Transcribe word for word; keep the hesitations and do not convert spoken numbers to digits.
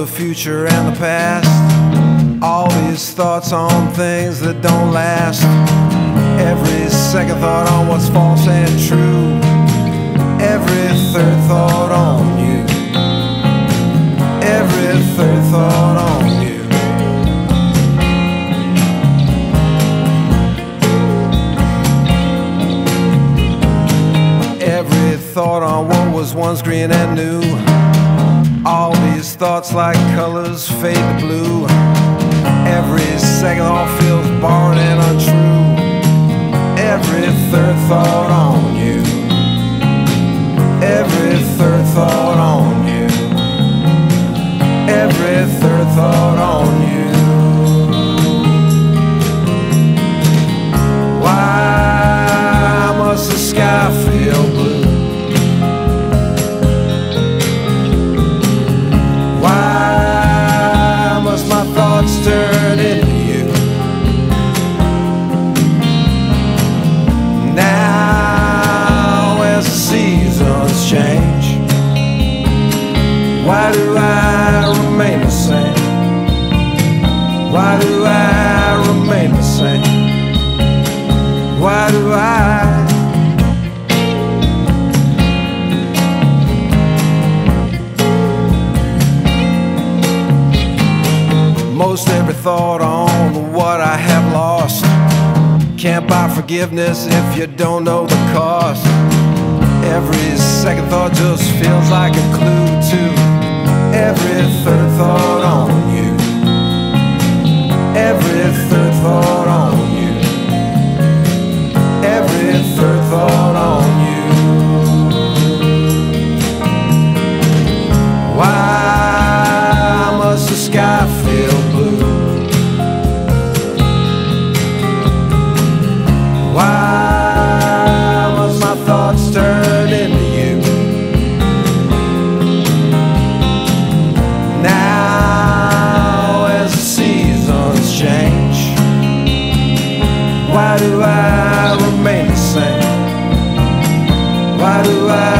the future and the past. All these thoughts on things that don't last. Every second thought on what's false and true. Every third thought on you. Every third thought on you. Every thought on what was once green and new. All these thoughts like colors fade to blue. Every second all feels borrowed and untrue. Every third thought on you. Every third thought on you. Every third thought on you. Why must the sky feel blue? Why must my thoughts turn into you? Now as the seasons change, why do I remain the same? Why do I remain the same? Why do I? Most every thought on what I have lost. Can't buy forgiveness if you don't know the cost. Every second thought just feels like a clue to every third thought on you. Every third thought on you. Every third thought on you. Why must the sky feel blue? Why must my thoughts turn into you? Now as the seasons change, why do I remain the same? Why do I